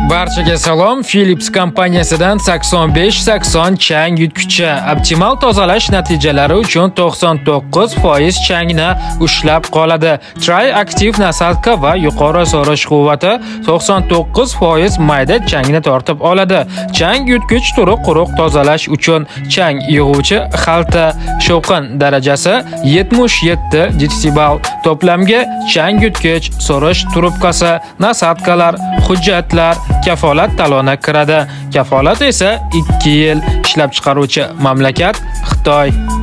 Barchaga salom. Philips kompaniyasidan 85-80 chang yutgichi optimal tozalash natijalari uchun 99% changni ushlab qoladi. Tri-aktiv nasadka va yuqori so'rish quvvati 99% mayda changni tortib oladi. Chang yutgich turi quruq tozalash uchun chang yig'uvchi xalta shovqin darajasi 77 desibel. To'plamga chang yutgich, so'rish trubkasi, nasadkalar, hujjatlar, kafolat taloni kiradi. Kafolat esa 2 yil. Ishlab chiqaruvchi mamlakat Xitoy.